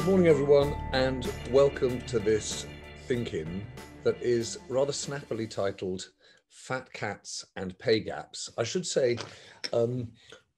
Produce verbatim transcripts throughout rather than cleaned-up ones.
morning, everyone, and welcome to this think-in that is rather snappily titled Fat Cats and Pay Gaps. I should say, um,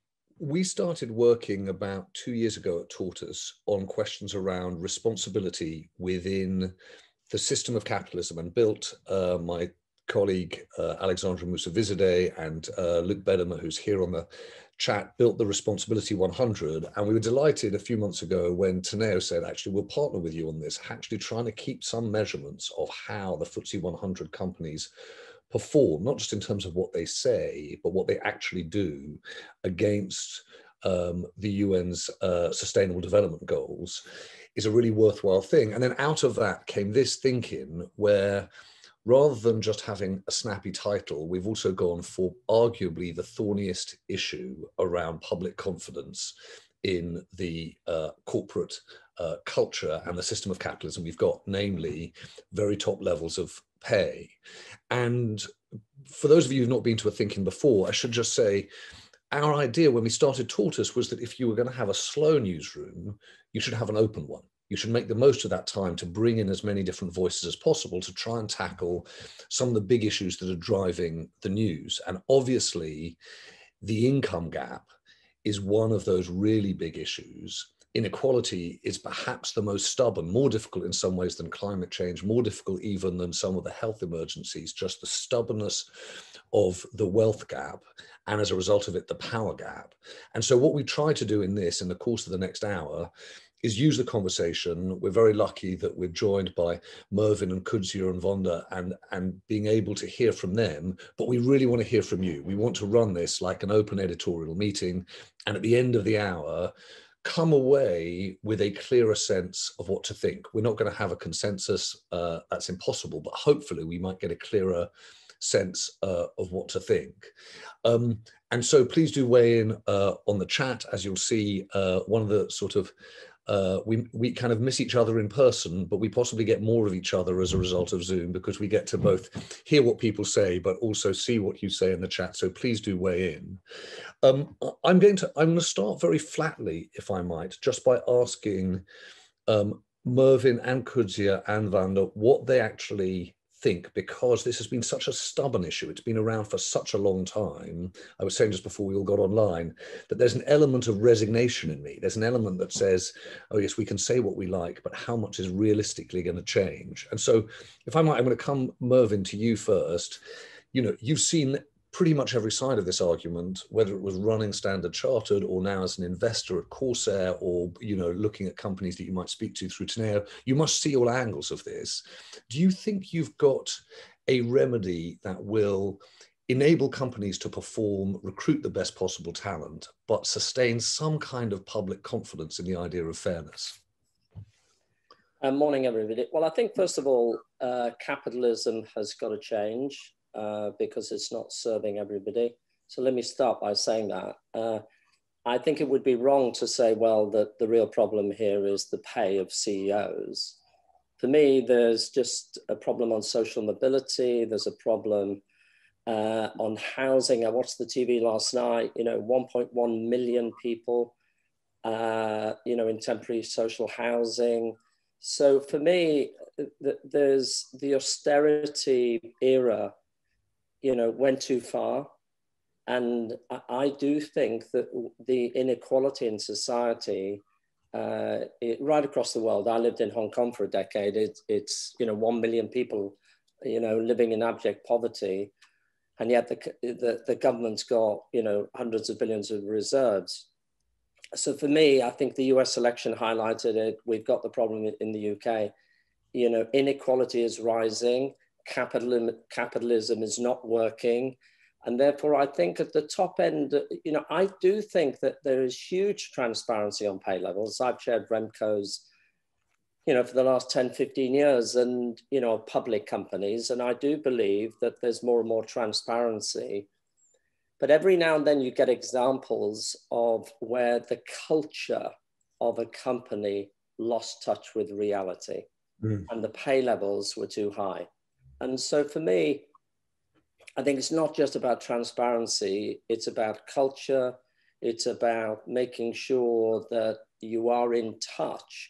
we started working about two years ago at Tortoise on questions around responsibility within the system of capitalism, and built uh, my colleague uh, Alexandra Musavizadeh and uh, Luke Bedemer, who's here on the chat, built the Responsibility one hundred. And we were delighted a few months ago when Teneo said, actually, we'll partner with you on this, actually trying to keep some measurements of how the F T S E one hundred companies perform, not just in terms of what they say, but what they actually do against um, the U N's uh, Sustainable Development Goals, is a really worthwhile thing. And then out of that came this thinking where, rather than just having a snappy title, we've also gone for arguably the thorniest issue around public confidence in the uh, corporate uh, culture and the system of capitalism we've got, namely very top levels of pay. And for those of you who've not been to a think-in before, I should just say, our idea when we started Tortoise was that if you were going to have a slow newsroom, you should have an open one. You should make the most of that time to bring in as many different voices as possible to try and tackle some of the big issues that are driving the news. And obviously, the income gap is one of those really big issues. Inequality is perhaps the most stubborn, more difficult in some ways than climate change, more difficult even than some of the health emergencies, just the stubbornness of the wealth gap, and as a result of it, the power gap. And so what we try to do in this, in the course of the next hour, is use the conversation. We're very lucky that we're joined by Mervyn and Kudzia and Vonda, and, and being able to hear from them, but we really want to hear from you. We want to run this like an open editorial meeting, and at the end of the hour, come away with a clearer sense of what to think. We're not going to have a consensus, uh, that's impossible, but hopefully we might get a clearer sense uh, of what to think. Um, and so please do weigh in uh, on the chat. As you'll see, uh, one of the sort of Uh, we, we kind of miss each other in person, but we possibly get more of each other as a result of Zoom, because we get to both hear what people say, but also see what you say in the chat. So please do weigh in. Um, I'm going to I'm going to start very flatly, if I might, just by asking um, Mervyn and Kudzia and Vanda what they actually think, because this has been such a stubborn issue. It's been around for such a long time. I was saying just before we all got online that there's an element of resignation in me. There's an element that says, oh yes, we can say what we like, but how much is realistically going to change? And so if I might, I'm going to come, Mervyn, to you first. You know, you've seen pretty much every side of this argument, whether it was running Standard Chartered or now as an investor at Corsair, or, you know, looking at companies that you might speak to through Teneo. You must see all angles of this. Do you think you've got a remedy that will enable companies to perform, recruit the best possible talent, but sustain some kind of public confidence in the idea of fairness? Uh, morning, everybody. Well, I think, first of all, uh, capitalism has got to change. Uh, because it's not serving everybody. So let me start by saying that. Uh, I think it would be wrong to say, well, that the real problem here is the pay of C E Os. For me, there's just a problem on social mobility. There's a problem uh, on housing. I watched the T V last night, you know, one point one million people, uh, you know, in temporary social housing. So for me, th there's the austerity era, you know, went too far. And I, I do think that the inequality in society, uh, it, right across the world, I lived in Hong Kong for a decade. It, it's, you know, one million people, you know, living in abject poverty. And yet the, the, the government's got, you know, hundreds of billions of reserves. So for me, I think the U S election highlighted it. We've got the problem in the U K. You know, inequality is rising. Capitalism, capitalism is not working. And therefore, I think at the top end, you know, I do think that there is huge transparency on pay levels. I've chaired Remco's, you know, for the last ten, fifteen years, and, you know, public companies. And I do believe that there's more and more transparency. But every now and then you get examples of where the culture of a company lost touch with reality, mm. and the pay levels were too high. And so for me, I think it's not just about transparency, it's about culture, it's about making sure that you are in touch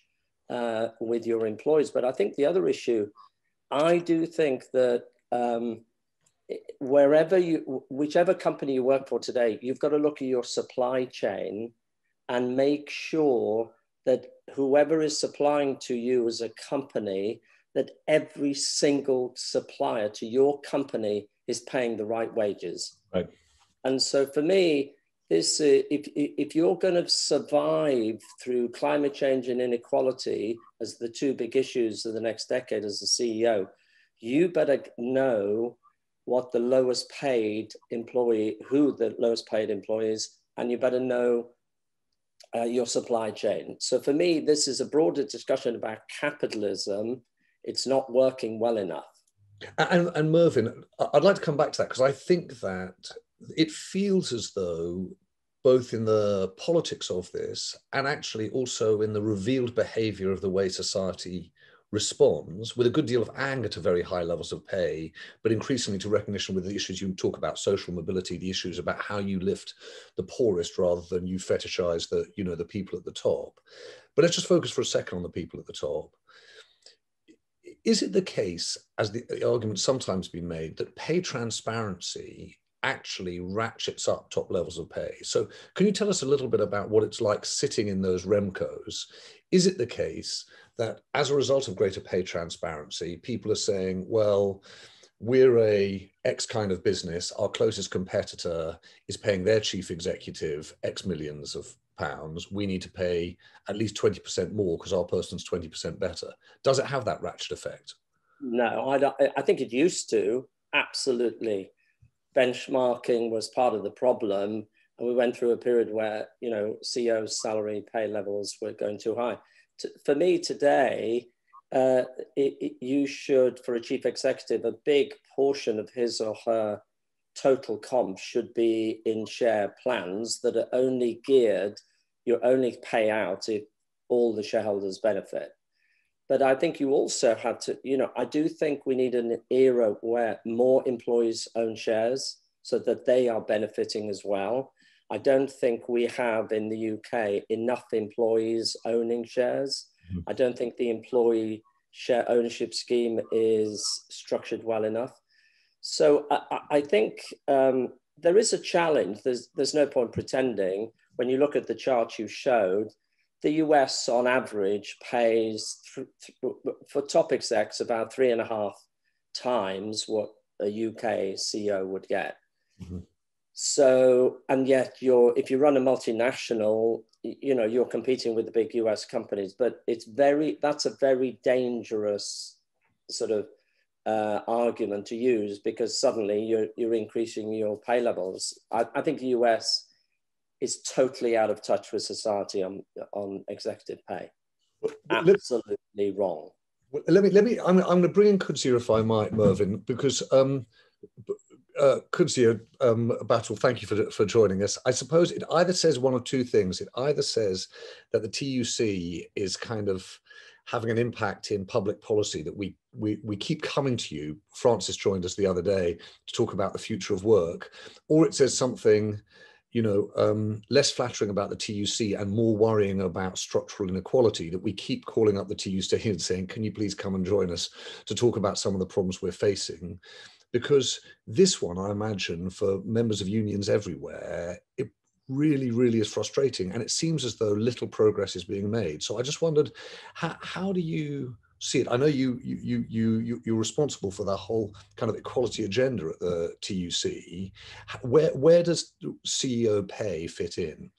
uh, with your employees. But I think the other issue, I do think that um, wherever you, whichever company you work for today, you've got to look at your supply chain and make sure that whoever is supplying to you as a company, that every single supplier to your company is paying the right wages. Right. And so for me, this, uh, if, if you're going to survive through climate change and inequality as the two big issues of the next decade as a C E O, you better know what the lowest paid employee, who the lowest paid employee is, and you better know uh, your supply chain. So for me, this is a broader discussion about capitalism. It's not working well enough. And, and Mervyn, I'd like to come back to that, because I think that it feels as though both in the politics of this and actually also in the revealed behavior of the way society responds, with a good deal of anger to very high levels of pay, but increasingly to recognition with the issues you talk about, social mobility, the issues about how you lift the poorest rather than you fetishize the, you know, the people at the top. But let's just focus for a second on the people at the top. Is it the case, as the, the argument's sometimes been made, that pay transparency actually ratchets up top levels of pay? So can you tell us a little bit about what it's like sitting in those REMCOs? Is it the case that as a result of greater pay transparency, people are saying, well, we're a X kind of business, our closest competitor is paying their chief executive X millions of pounds, we need to pay at least twenty percent more because our person's twenty percent better? Does it have that ratchet effect? No, I, don't, I think it used to, absolutely. Benchmarking was part of the problem, and we went through a period where, you know, C E O's salary pay levels were going too high. To, for me today, uh, it, it, you should, for a chief executive, a big portion of his or her total comp should be in share plans that are only geared, you only pay out if all the shareholders benefit. But I think you also have to, you know, I do think we need an era where more employees own shares so that they are benefiting as well. I don't think we have in the U K enough employees owning shares. Mm-hmm. I don't think the employee share ownership scheme is structured well enough. So I, I think um, there is a challenge. There's, there's no point pretending. When you look at the chart you showed, the U S on average pays th th for top execs about three and a half times what a U K C E O would get. Mm-hmm. So, and yet you're, if you run a multinational, you know, you're competing with the big U S companies, but it's very, that's a very dangerous sort of uh, argument to use, because suddenly you're, you're increasing your pay levels. I, I think the U S is totally out of touch with society on, on executive pay. Absolutely wrong. Let me, let me, I'm, I'm going to bring in Kudsia if I might, Mervyn, because um, uh, Kudsia um, Battle, thank you for, for joining us. I suppose it either says one of two things. It either says that the T U C is kind of having an impact in public policy, that we, we, we keep coming to you. Francis joined us the other day to talk about the future of work, or it says something, you know, um, less flattering about the T U C and more worrying about structural inequality, that we keep calling up the T U C and saying, can you please come and join us to talk about some of the problems we're facing? Because this one, I imagine, for members of unions everywhere, it really, really is frustrating. And it seems as though little progress is being made. So I just wondered, how, how do you see it? I know you, you, you, you, you're responsible for the whole kind of equality agenda at the T U C. Where, where does C E O pay fit in?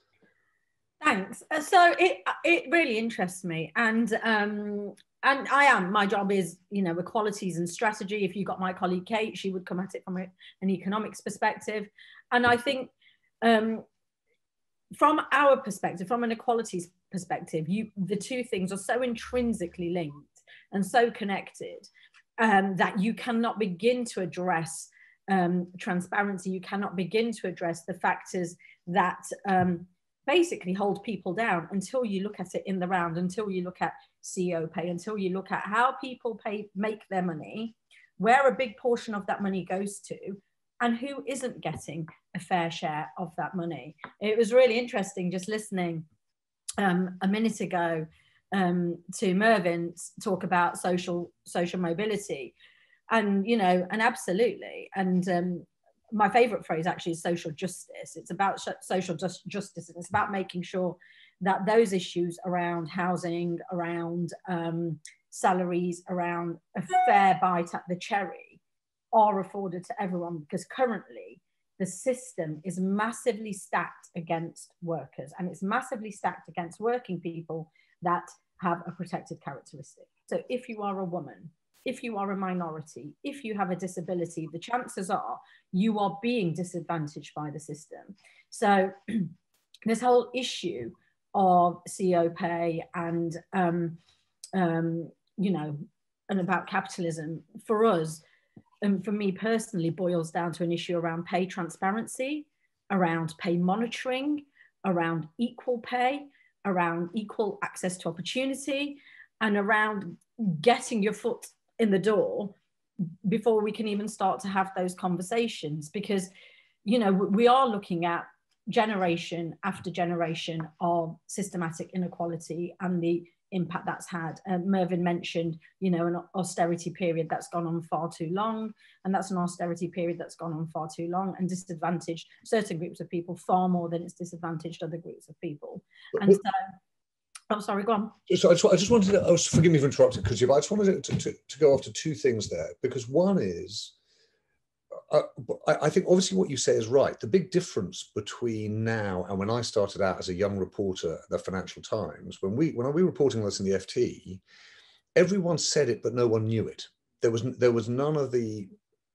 Thanks. So it, it really interests me. And, um, and I am, my job is, you know, equalities and strategy. If you got my colleague Kate, she would come at it from a, an economics perspective. And I think um, from our perspective, from an equalities perspective, you, the two things are so intrinsically linked and so connected um, that you cannot begin to address um, transparency. You cannot begin to address the factors that um, basically hold people down until you look at it in the round, until you look at C E O pay, until you look at how people pay, make their money, where a big portion of that money goes to, and who isn't getting a fair share of that money. It was really interesting just listening um, a minute ago um, to Mervyn, talk about social social mobility, and you know, and absolutely, and um, my favourite phrase actually is social justice. It's about social just justice, and it's about making sure that those issues around housing, around um, salaries, around a fair bite at the cherry are afforded to everyone, because currently the system is massively stacked against workers, and it's massively stacked against working people that have a protected characteristic. So if you are a woman, if you are a minority, if you have a disability, the chances are you are being disadvantaged by the system. So this whole issue of C E O pay and, um, um, you know, and about capitalism, for us, and for me personally, boils down to an issue around pay transparency, around pay monitoring, around equal pay, around equal access to opportunity, and around getting your foot in the door before we can even start to have those conversations. Because, you know, we are looking at generation after generation of systematic inequality and the impact that's had. Uh, Mervyn mentioned, you know, an austerity period that's gone on far too long, and that's an austerity period that's gone on far too long and disadvantaged certain groups of people far more than it's disadvantaged other groups of people. And so, oh, sorry, go on. So I just, I just wanted to, oh, forgive me for interrupting, because I just wanted to, to, to go after two things there, because one is, Uh, I think obviously what you say is right. The big difference between now and when I started out as a young reporter at the Financial Times, when we when we were reporting this in the F T, everyone said it, but no one knew it. There was there was none of the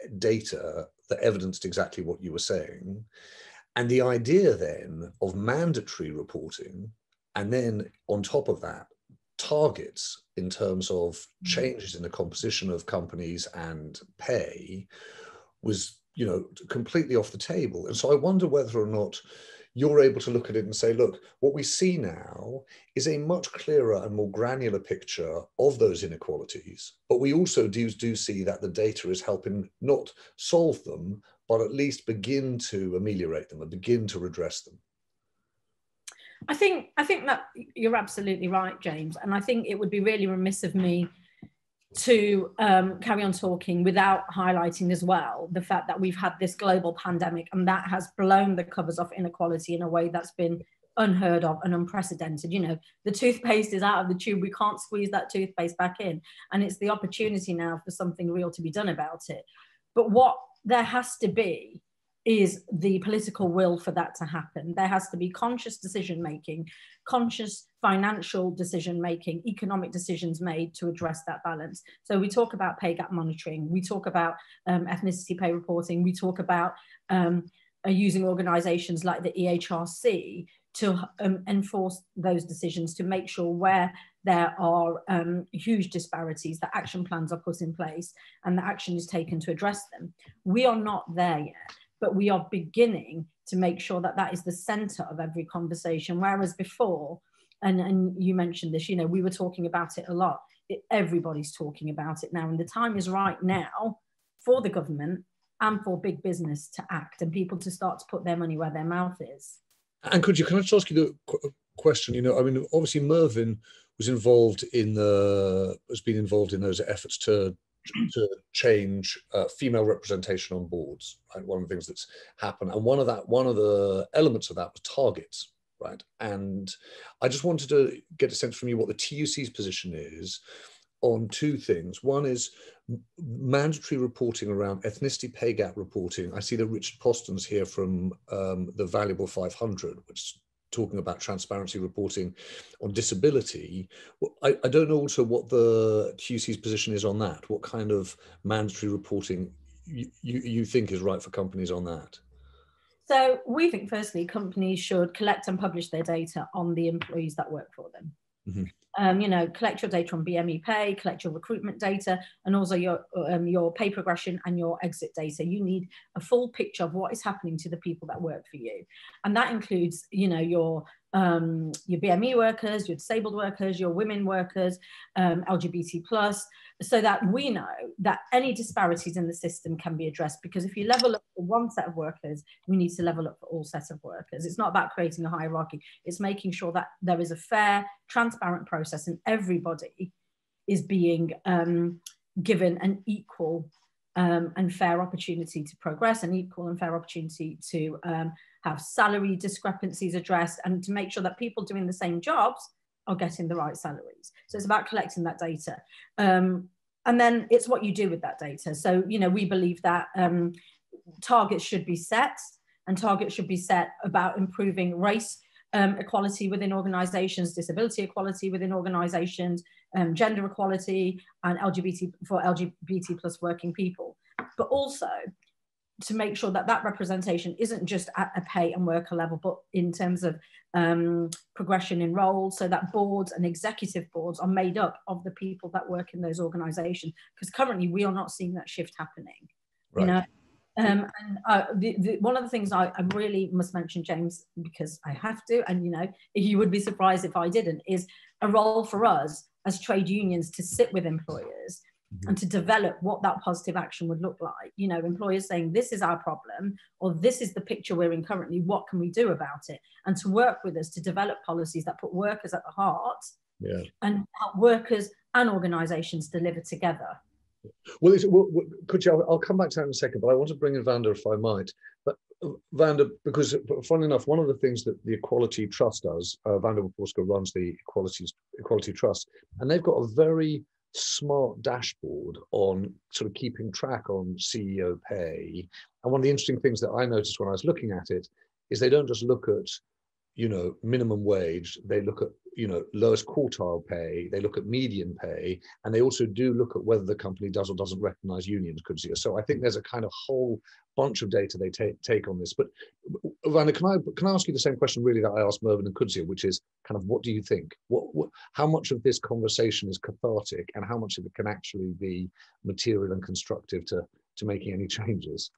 data that evidenced exactly what you were saying, and the idea then of mandatory reporting, and then on top of that, targets in terms of changes in the composition of companies and pay, was, you know, completely off the table. And so I wonder whether or not you're able to look at it and say, look, what we see now is a much clearer and more granular picture of those inequalities, but we also do, do see that the data is helping not solve them, but at least begin to ameliorate them and begin to redress them. I think, I think that you're absolutely right, James. And I think it would be really remiss of me to um, carry on talking without highlighting as well the fact that we've had this global pandemic, and that has blown the covers off inequality in a way that's been unheard of and unprecedented. You know, the toothpaste is out of the tube, we can't squeeze that toothpaste back in, and it's the opportunity now for something real to be done about it. But what there has to be is the political will for that to happen. There has to be conscious decision making, conscious financial decision making, economic decisions made to address that balance. So we talk about pay gap monitoring, we talk about um, ethnicity pay reporting, we talk about um, uh, using organisations like the E H R C to um, enforce those decisions, to make sure where there are um, huge disparities, that action plans are put in place and the action is taken to address them. We are not there yet, but we are beginning to make sure that that is the center of every conversation. Whereas before, and, and you mentioned this, you know, we were talking about it a lot. It, everybody's talking about it now. And the time is right now for the government and for big business to act and people to start to put their money where their mouth is. And could you, can I just ask you the question? You know, I mean, obviously Mervyn was involved in the, has been involved in those efforts to to change uh, female representation on boards, right? One of the things that's happened, and one of that, one of the elements of that was targets, right? And I just wanted to get a sense from you what the T U C's position is on two things. One is mandatory reporting around ethnicity pay gap reporting. I see that Richard Poston's here from um, the Valuable five hundred, which is talking about transparency reporting on disability. I, I don't know also what the T U C's position is on that. What kind of mandatory reporting you, you, you think is right for companies on that? So we think, firstly, companies should collect and publish their data on the employees that work for them. Mm-hmm. Um, you know, collect your data on B M E pay, collect your recruitment data, and also your um, your pay progression and your exit data. You need a full picture of what is happening to the people that work for you, and that includes, you know, your um, your B M E workers, your disabled workers, your women workers, um, L G B T plus, so that we know that any disparities in the system can be addressed. Because if you level up for one set of workers, we need to level up for all sets of workers. It's not about creating a hierarchy. It's making sure that there is a fair, transparent process and everybody is being um, given an equal um, and fair opportunity to progress, an equal and fair opportunity to um, have salary discrepancies addressed, and to make sure that people doing the same jobs are getting the right salaries. So it's about collecting that data. Um, and then it's what you do with that data. So, you know, we believe that um, targets should be set, and targets should be set about improving race um, equality within organizations, disability equality within organizations, um, gender equality, and L G B T for L G B T plus working people. But also to make sure that that representation isn't just at a pay and worker level, but in terms of um, progression in roles, so that boards and executive boards are made up of the people that work in those organizations. Because currently we are not seeing that shift happening, right. You know. Um, and uh, the, the, one of the things I, I really must mention, James, because I have to, and you know, you would be surprised if I didn't, is a role for us as trade unions to sit with employers and to develop what that positive action would look like. You know, employers saying, this is our problem, or this is the picture we're in currently, what can we do about it? And to work with us to develop policies that put workers at the heart, yeah, and help workers and organisations deliver together. Well, it's, well, could you, I'll, I'll come back to that in a second, but I want to bring in Vanda if I might. But uh, Vanda, because funnily enough, one of the things that the Equality Trust does, uh, Vanda Waporska runs the Equality, Equality Trust, and they've got a very smart dashboard on sort of keeping track on C E O pay. And one of the interesting things that I noticed when I was looking at it is they don't just look at, you know, minimum wage, they look at, you know, lowest quartile pay, they look at median pay, and they also do look at whether the company does or doesn't recognize unions. So I think there's a kind of whole bunch of data they take take on this. But Vanda, can I can I ask you the same question really that I asked Mervyn and Kudsia, which is kind of, what do you think? What, what how much of this conversation is cathartic, and how much of it can actually be material and constructive to to making any changes?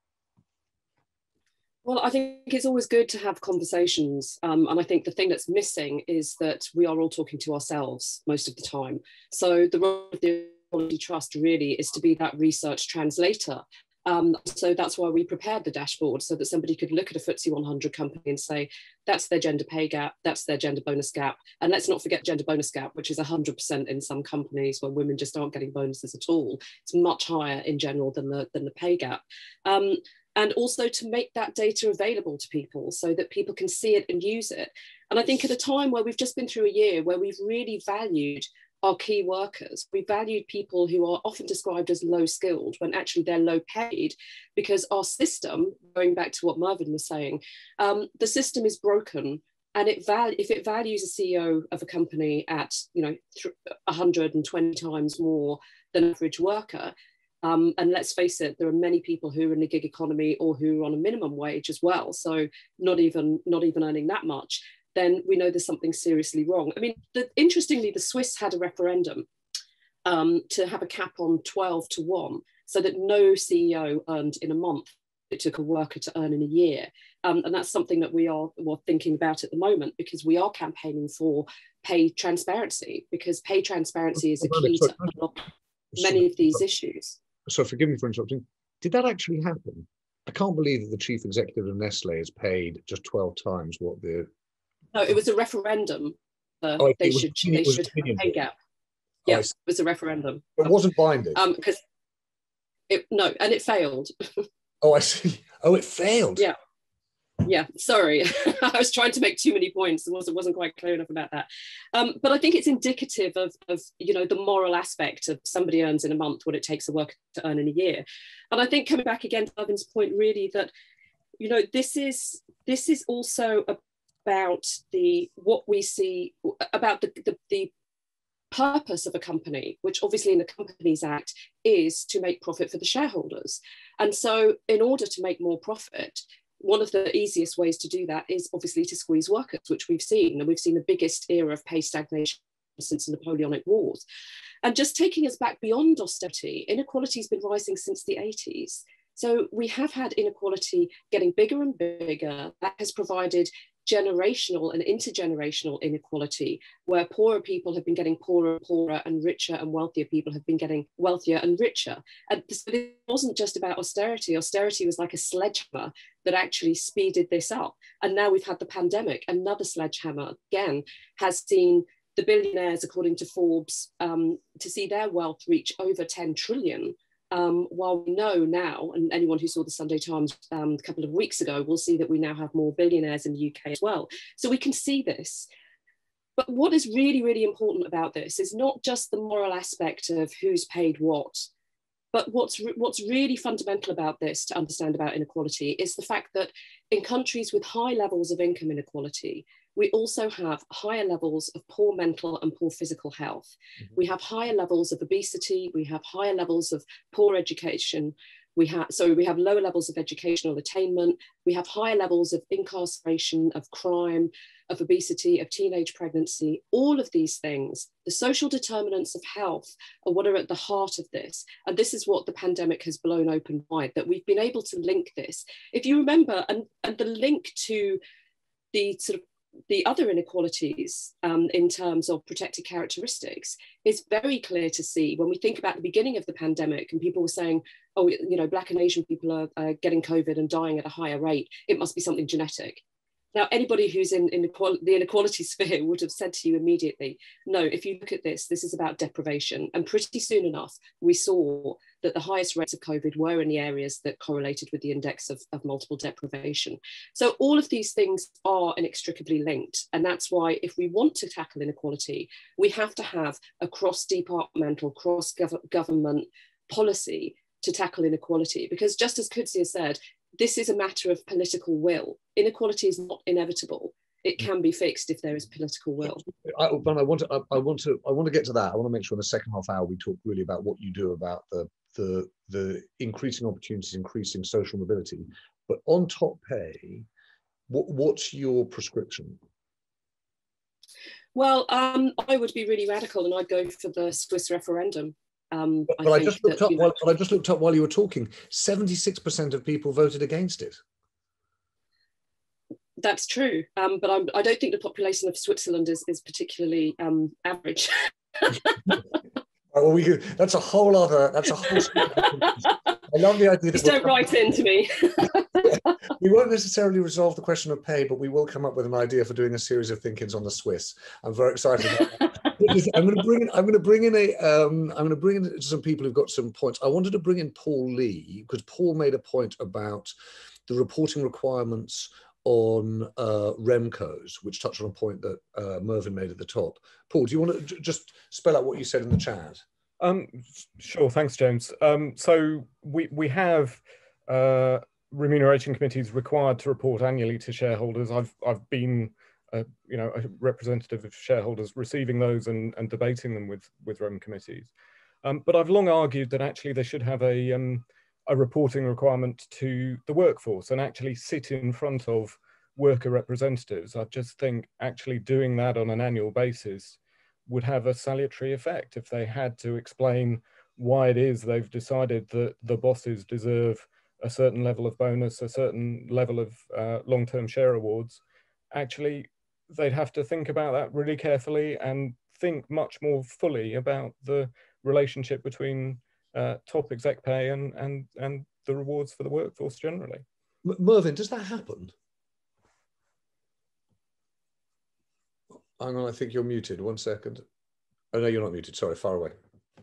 Well, I think it's always good to have conversations. Um, and I think the thing that's missing is that we are all talking to ourselves most of the time. So the role of the Equality Trust really is to be that research translator. Um, so that's why we prepared the dashboard, so that somebody could look at a F T S E one hundred company and say, that's their gender pay gap, that's their gender bonus gap. And let's not forget gender bonus gap, which is one hundred percent in some companies where women just aren't getting bonuses at all. It's much higher in general than the, than the pay gap. Um, and also to make that data available to people so that people can see it and use it. And I think at a time where we've just been through a year where we've really valued our key workers, we valued people who are often described as low skilled when actually they're low paid, because our system, going back to what Mervyn was saying, um, the system is broken. And it val if it values a C E O of a company at, you know, one hundred twenty times more than an average worker, Um, and let's face it, there are many people who are in the gig economy or who are on a minimum wage as well, so not even not even earning that much, then we know there's something seriously wrong. I mean, the, interestingly, the Swiss had a referendum um, to have a cap on twelve to one, so that no C E O earned in a month it took a worker to earn in a year. Um, and that's something that we are well, thinking about at the moment, because we are campaigning for pay transparency, because pay transparency is a key to unlock many of these issues. So forgive me for interrupting. Did that actually happen? I can't believe that the chief executive of Nestle is paid just twelve times what the... No, it was a referendum. Uh, oh, they was, should, they should have a pay gap. Yeah, oh, it was a referendum. It wasn't binding? Um, because it, no, and it failed. Oh, I see. Oh, it failed? Yeah. Yeah, sorry. I was trying to make too many points. It wasn't, wasn't quite clear enough about that. Um, but I think it's indicative of, of, you know, the moral aspect of somebody earns in a month what it takes a worker to earn in a year. And I think coming back again to Mervyn's point, really, that, you know, this is, this is also about the, what we see, about the, the, the purpose of a company, which obviously in the Companies Act is to make profit for the shareholders. And so in order to make more profit, one of the easiest ways to do that is obviously to squeeze workers, which we've seen, and we've seen the biggest era of pay stagnation since the Napoleonic Wars. And just taking us back beyond austerity, inequality has been rising since the eighties. So we have had inequality getting bigger and bigger. That has provided generational and intergenerational inequality, where poorer people have been getting poorer and poorer, and richer and wealthier people have been getting wealthier and richer. And so it wasn't just about austerity. Austerity was like a sledgehammer that actually speeded this up. And now we've had the pandemic. Another sledgehammer, again, has seen the billionaires, according to Forbes, um, to see their wealth reach over ten trillion. Um, while we know now, and anyone who saw the Sunday Times um, a couple of weeks ago will see that we now have more billionaires in the U K as well. So we can see this. But what is really, really important about this is not just the moral aspect of who's paid what, but what's, re what's really fundamental about this to understand about inequality is the fact that in countries with high levels of income inequality, we also have higher levels of poor mental and poor physical health. Mm-hmm. We have higher levels of obesity. We have higher levels of poor education. We have, so we have lower levels of educational attainment. We have higher levels of incarceration, of crime, of obesity, of teenage pregnancy. All of these things, the social determinants of health, are what are at the heart of this. And this is what the pandemic has blown open wide, that we've been able to link this. If you remember, and, and the link to the sort of the other inequalities um, in terms of protected characteristics is very clear to see when we think about the beginning of the pandemic and people were saying, oh, you know, Black and Asian people are uh, getting COVID and dying at a higher rate. It must be something genetic. Now, anybody who's in, in the inequality sphere would have said to you immediately, no, if you look at this, this is about deprivation. And pretty soon enough, we saw that the highest rates of COVID were in the areas that correlated with the index of, of multiple deprivation. So all of these things are inextricably linked. And that's why if we want to tackle inequality, we have to have a cross-departmental, cross-government policy to tackle inequality. Because just as Kudzi said, this is a matter of political will. Inequality is not inevitable. It can be fixed if there is political will. I, but I want to, I, I want to, I want to get to that. I want to make sure in the second half hour we talk really about what you do about the the the increasing opportunities, increasing social mobility. But on top pay, what, what's your prescription? Well, um, I would be really radical, and I'd go for the Swiss referendum. Um, but I, I just looked that, up. you know, while, but I just looked up while you were talking. seventy-six percent of people voted against it. That's true, um, but I'm, I don't think the population of Switzerland is is particularly um, average. Well, we could, that's a whole other. That's a whole. I love the idea. Just don't write in to me. We won't necessarily resolve the question of pay, but we will come up with an idea for doing a series of thinkings on the Swiss. I'm very excited about that. I'm going to bring in. I'm going to bring in a. Um, I'm going to bring in some people who've got some points. I wanted to bring in Paul Lee because Paul made a point about the reporting requirements on uh, REMCOs, which touched on a point that uh, Mervyn made at the top. Paul, do you want to just spell out what you said in the chat? Um, sure, thanks, James. Um, so we we have uh, remuneration committees required to report annually to shareholders. I've I've been uh, you know a representative of shareholders receiving those and, and debating them with with REM committees. Um, but I've long argued that actually they should have a um, a reporting requirement to the workforce and actually sit in front of worker representatives. I just think actually doing that on an annual basis would have a salutary effect if they had to explain why it is they've decided that the bosses deserve a certain level of bonus, a certain level of uh, long-term share awards. Actually, they'd have to think about that really carefully and think much more fully about the relationship between uh, top exec pay and, and, and the rewards for the workforce generally. M Mervyn, does that happen? Hang on, I think you're muted. One second. Oh, no, you're not muted. Sorry, far away.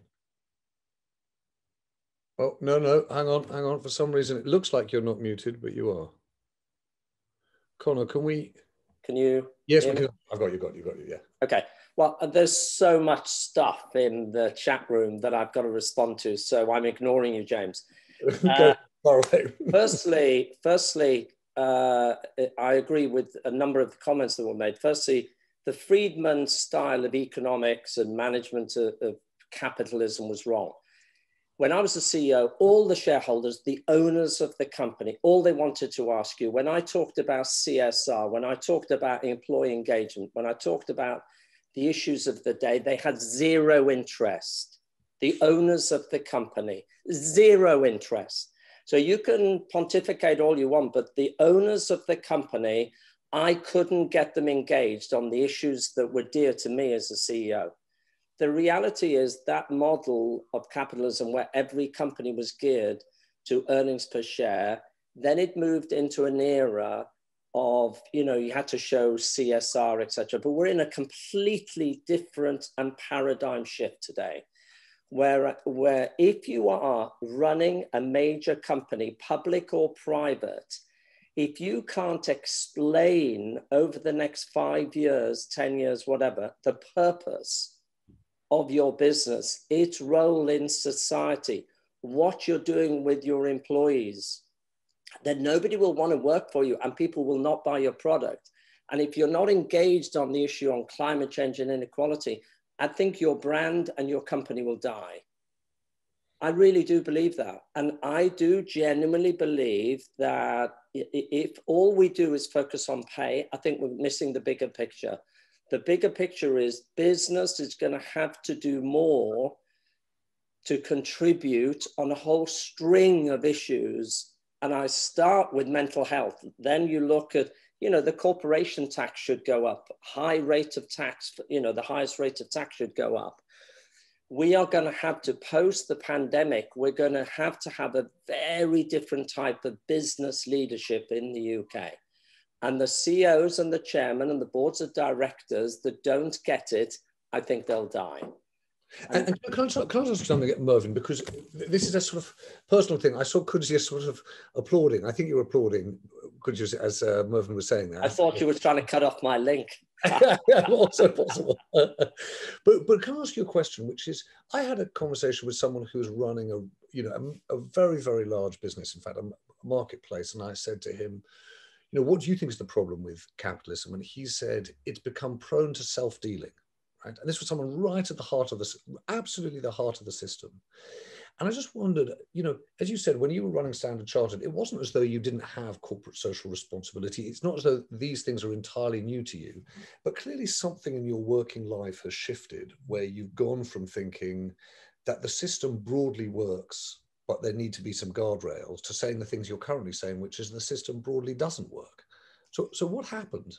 Oh, no, no, hang on, hang on. For some reason, it looks like you're not muted, but you are. Connor, can we? Can you? Yes, we can. I've got you, got you, got you, yeah. Okay. Well, there's so much stuff in the chat room that I've got to respond to, so I'm ignoring you, James. Go Uh, far away. firstly, firstly, uh, I agree with a number of the comments that were made. Firstly, the Friedman style of economics and management of, of capitalism was wrong. When I was the C E O, all the shareholders, the owners of the company, all they wanted to ask you, when I talked about C S R, when I talked about employee engagement, when I talked about the issues of the day, they had zero interest. The owners of the company, zero interest. So you can pontificate all you want, but the owners of the company I couldn't get them engaged on the issues that were dear to me as a C E O. The reality is that model of capitalism where every company was geared to earnings per share, then it moved into an era of, you know, you had to show C S R, et cetera. But we're in a completely different and paradigm shift today, where, where if you are running a major company, public or private, if you can't explain over the next five years, ten years, whatever, the purpose of your business, its role in society, what you're doing with your employees, then nobody will want to work for you and people will not buy your product. And if you're not engaged on the issue on climate change and inequality, I think your brand and your company will die. I really do believe that. And I do genuinely believe that if all we do is focus on pay, I think we're missing the bigger picture. The bigger picture is business is going to have to do more to contribute on a whole string of issues. And I start with mental health. Then you look at, you know, the corporation tax should go up. High rate of tax, you know, the highest rate of tax should go up. We are going to have to, post the pandemic, we're going to have to have a very different type of business leadership in the U K. And the C E Os and the chairman and the boards of directors that don't get it, I think they'll die. And, and can, I, can I ask something, Mervyn, because this is a sort of personal thing. I saw Kudzi sort of applauding. I think you were applauding, Kudzi, as uh, Mervyn was saying that. I thought you were trying to cut off my link. Yeah, also possible. but but can I ask you a question, which is, I had a conversation with someone who was running a you know a, a very very large business, in fact, a marketplace, and I said to him, you know, what do you think is the problem with capitalism? And he said it's become prone to self-dealing. Right? And this was someone right at the heart of this, absolutely the heart of the system. And I just wondered, you know, as you said, when you were running Standard Chartered, it wasn't as though you didn't have corporate social responsibility. It's not as though these things are entirely new to you, but clearly something in your working life has shifted where you've gone from thinking that the system broadly works, but there need to be some guardrails, to saying the things you're currently saying, which is the system broadly doesn't work. So, so what happened?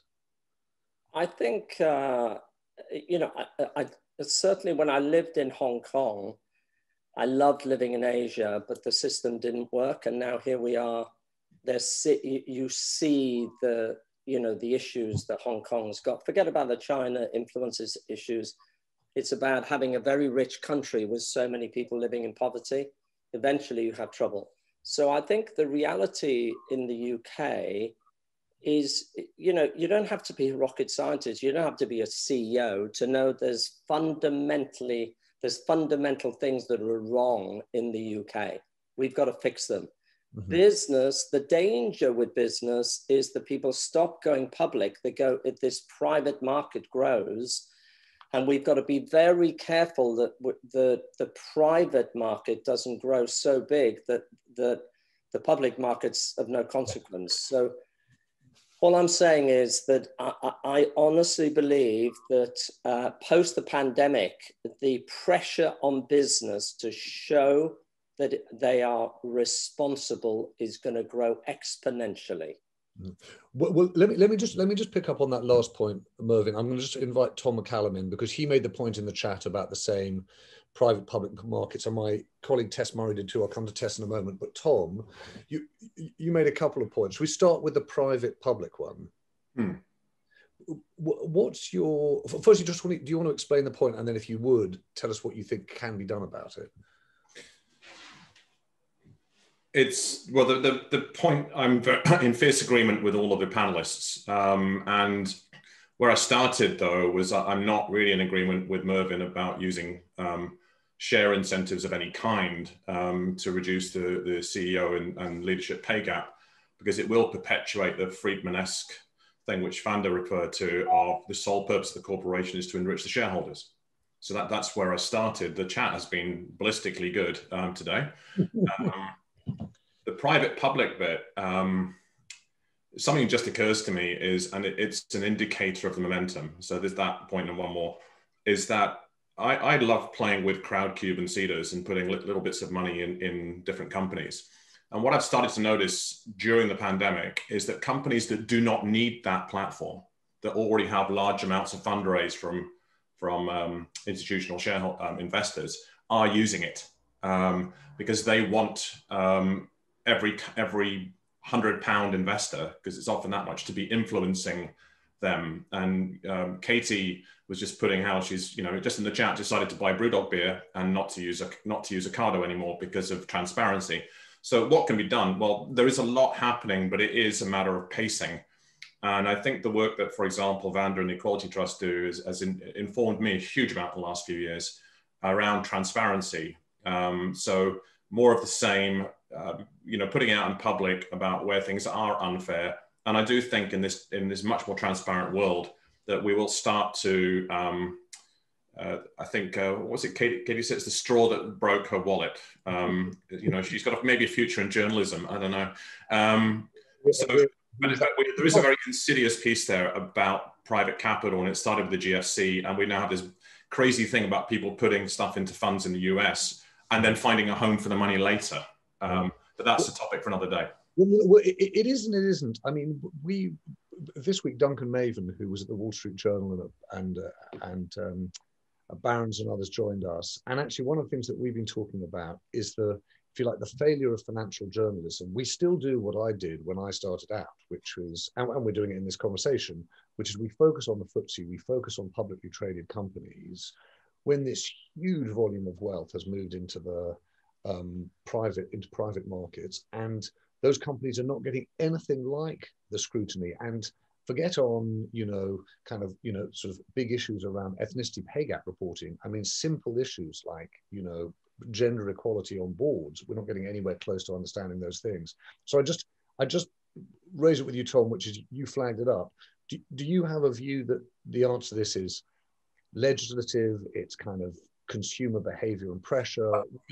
I think, uh, you know, I, I, certainly when I lived in Hong Kong, I loved living in Asia, but the system didn't work. And now here we are. There's, you see the, you know, the issues that Hong Kong's got. Forget about the China influences issues. It's about having a very rich country with so many people living in poverty. Eventually you have trouble. So I think the reality in the U K is, you know, you don't have to be a rocket scientist. You don't have to be a C E O to know there's fundamentally, there's fundamental things that are wrong in the U K. We've got to fix them. Mm-hmm. Business, the danger with business is that people stop going public. They go, if this private market grows, and we've got to be very careful that the, the private market doesn't grow so big that, that the public market's of no consequence. So all I'm saying is that I, I honestly believe that uh, post the pandemic, the pressure on business to show that they are responsible is going to grow exponentially. Well, well, let me let me just let me just pick up on that last point, Mervyn. I'm going to just invite Tom McCallum in because he made the point in the chat about the same private public markets, and my colleague Tess Murray did too. I'll come to Tess in a moment. But Tom, you you made a couple of points. We start with the private public one. Hmm. What's your firstly? Just want to, do you want to explain the point, and then if you would tell us what you think can be done about it? It's, well, the, the, the point, I'm in fierce agreement with all of the panelists. Um, and where I started, though, was I'm not really in agreement with Mervyn about using um, share incentives of any kind um, to reduce the, the C E O and, and leadership pay gap, because it will perpetuate the Friedman-esque thing which Vanda referred to of the sole purpose of the corporation is to enrich the shareholders. So that, that's where I started. The chat has been ballistically good um, today. Um, The private public bit, um, something just occurs to me is, and it, it's an indicator of the momentum. So there's that point and one more, is that I, I love playing with Crowdcube and Seeders and putting little bits of money in, in different companies. And what I've started to notice during the pandemic is that companies that do not need that platform, that already have large amounts of fundraise from, from um, institutional shareholder um, investors, are using it um, because they want um, every, every hundred pound investor, because it's often that much, to be influencing them. And um, Katie was just putting how she's, you know, just in the chat, decided to buy Brewdog beer and not to use a, not to use Ocado anymore because of transparency. So what can be done? Well, there is a lot happening, but it is a matter of pacing. And I think the work that, for example, Vanda and the Equality Trust do is, has in, informed me a huge amount in the last few years around transparency. Um, so more of the same, uh, you know, putting out in public about where things are unfair. And I do think in this, in this much more transparent world that we will start to, um, Uh, I think, uh, what was it, Katie, Katie said it's the straw that broke her wallet. Um, you know, she's got a, maybe a future in journalism, I don't know. Um, so, but, but we, there is a very insidious piece there about private capital, and it started with the G F C, and we now have this crazy thing about people putting stuff into funds in the U S and then finding a home for the money later. Um, but that's a topic for another day. Well, it, it is and it isn't. I mean, we, this week, Duncan Maven, who was at the Wall Street Journal and, uh, and um, Barron's and others joined us. And actually one of the things that we've been talking about is the, if you like, the failure of financial journalism. We still do what I did when I started out, which was, and, and we're doing it in this conversation, which is we focus on the F T S E, we focus on publicly traded companies, when this huge volume of wealth has moved into the um, private, into private markets, and those companies are not getting anything like the scrutiny. And forget on, you know, kind of, you know, sort of big issues around ethnicity pay gap reporting. I mean, simple issues like, you know, gender equality on boards. We're not getting anywhere close to understanding those things. So I just, I just raise it with you, Tom, which is you flagged it up. Do, do you have a view that the answer to this is legislative, it's kind of consumer behavior and pressure?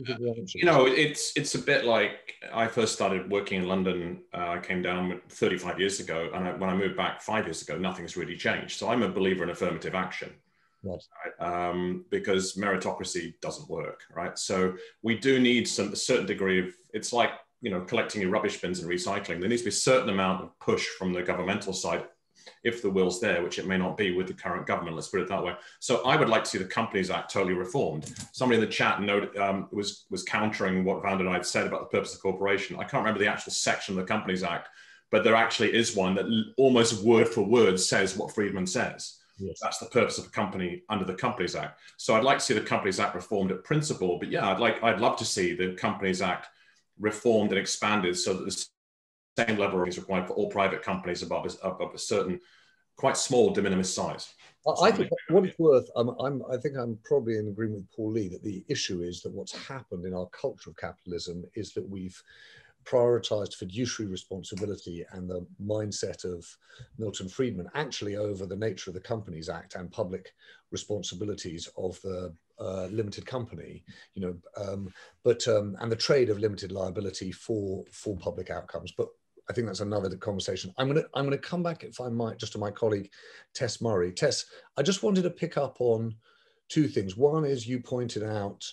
You know, it's it's a bit like I first started working in London. Uh, I came down thirty-five years ago, and I, when I moved back five years ago, nothing's really changed. So I'm a believer in affirmative action, yes. right? um, because meritocracy doesn't work, right? So we do need some a certain degree of. It's like, you know, collecting your rubbish bins and recycling. There needs to be a certain amount of push from the governmental side, if the will's there, which it may not be with the current government, let's put it that way. So I would like to see the Companies Act totally reformed. Somebody in the chat noted, um, was, was countering what Vanda and I had said about the purpose of the corporation. I can't remember the actual section of the Companies Act, but there actually is one that almost word for word says what Friedman says. Yes. That's the purpose of a company under the Companies Act. So I'd like to see the Companies Act reformed at principle, but yeah, I'd like, I'd love to see the Companies Act reformed and expanded so that the same level is required for all private companies above a, above a certain quite small de minimis size. I think what it's worth, um, I'm, I think I'm probably in agreement with Paul Lee that the issue is that what's happened in our culture of capitalism is that we've prioritized fiduciary responsibility and the mindset of Milton Friedman actually over the nature of the Companies Act and public responsibilities of the uh, limited company, you know, um, but um, and the trade of limited liability for for public outcomes. But I think that's another conversation. I'm gonna I'm gonna come back, if I might, just to my colleague Tess Murray. Tess, I just wanted to pick up on two things. One is you pointed out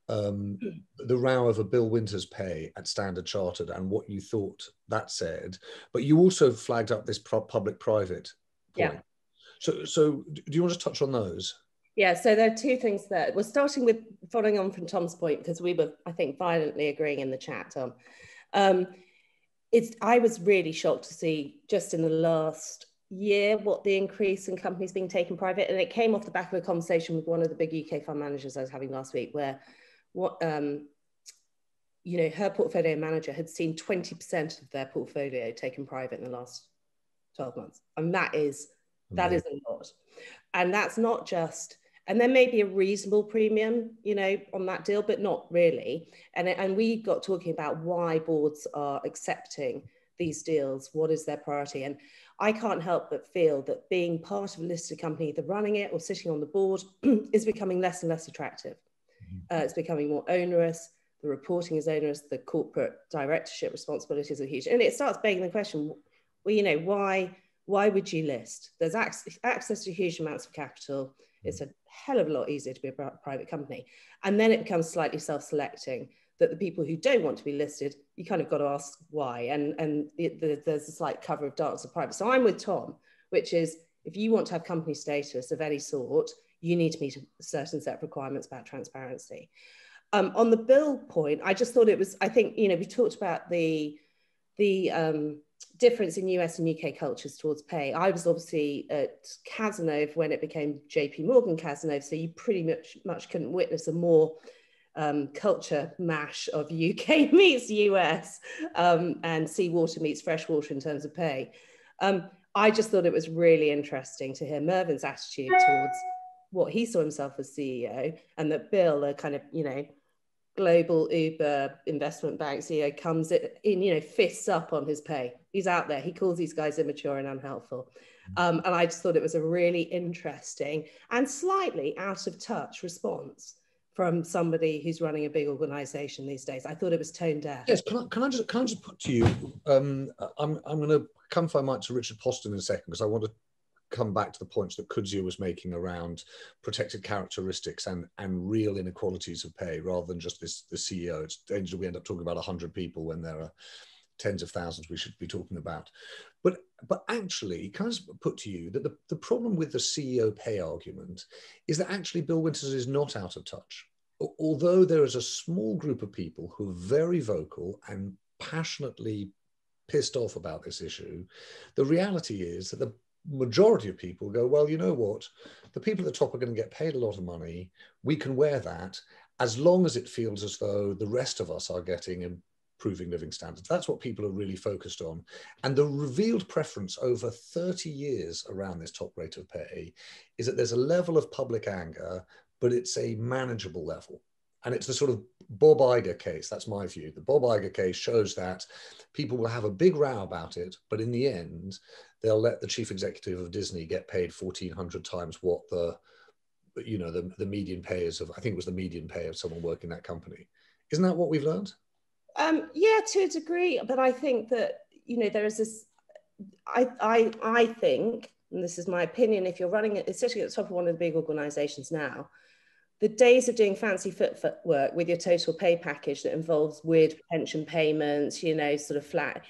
um, the row over Bill Winter's pay at Standard Chartered and what you thought that said, but you also flagged up this public-private point. Yeah. So, so do you want to touch on those? Yeah, so there are two things there. We're starting with following on from Tom's point, because we were, I think, violently agreeing in the chat, Tom. Um, it's, I was really shocked to see just in the last year what the increase in companies being taken private. And it came off the back of a conversation with one of the big U K fund managers I was having last week, where what um, you know, her portfolio manager had seen twenty percent of their portfolio taken private in the last twelve months. And that is, that is a lot. And that's not just, and there may be a reasonable premium, you know, on that deal, but not really. And, and we got talking about why boards are accepting these deals. What is their priority? And I can't help but feel that being part of a listed company, either running it or sitting on the board, is becoming less and less attractive. Uh, it's becoming more onerous. The reporting is onerous. The corporate directorship responsibilities are huge. And it starts begging the question, well, you know, why, why would you list? There's access, access to huge amounts of capital. It's a hell of a lot easier to be a private company. And then it becomes slightly self-selecting. that the people who don't want to be listed, you kind of got to ask why. And, and it, the, there's a slight cover of darkness of private. So I'm with Tom, which is if you want to have company status of any sort, you need to meet a certain set of requirements about transparency. Um, on the bill point, I just thought it was, I think, you know, we talked about the, the um, difference in U S and U K cultures towards pay. I was obviously at Cazenove when it became J P Morgan Cazenove, so you pretty much, much couldn't witness a more um, culture mash of U K meets U S um, and seawater meets freshwater in terms of pay. Um, I just thought it was really interesting to hear Mervyn's attitude towards what he saw himself as C E O, and that Bill, a kind of, you know, global Uber investment bank C E O, comes in, you know, fists up on his pay. He's out there. He calls these guys immature and unhelpful. Um, and I just thought it was a really interesting and slightly out of touch response from somebody who's running a big organization these days. I thought it was tone deaf. Yes, can I, can I, just, can I just put to you, um, I'm, I'm going to come find Mike to Richard Poston in a second, because I want to come back to the points that Kudzia was making around protected characteristics and, and real inequalities of pay, rather than just this the C E O. It's dangerous we end up talking about one hundred people when there are tens of thousands we should be talking about. But, but actually, can I just put to you that the, the problem with the C E O pay argument is that actually Bill Winters is not out of touch. Although there is a small group of people who are very vocal and passionately pissed off about this issue, the reality is that the majority of people go, well, you know what, the people at the top are going to get paid a lot of money. We can wear that as long as it feels as though the rest of us are getting improving living standards. That's what people are really focused on. And the revealed preference over thirty years around this top rate of pay is that there's a level of public anger, but it's a manageable level. And it's the sort of Bob Iger case. That's my view. The Bob Iger case shows that people will have a big row about it, but in the end, they'll let the chief executive of Disney get paid fourteen hundred times what the, you know, the, the median pay is of, I think it was the median pay of someone working that company. Isn't that what we've learned? Um, yeah, to a degree, but I think that, you know, there is this, I, I, I think, and this is my opinion, if you're running it, especially at the top of one of the big organizations now, the days of doing fancy footwork with your total pay package that involves weird pension payments, you know, sort of flat,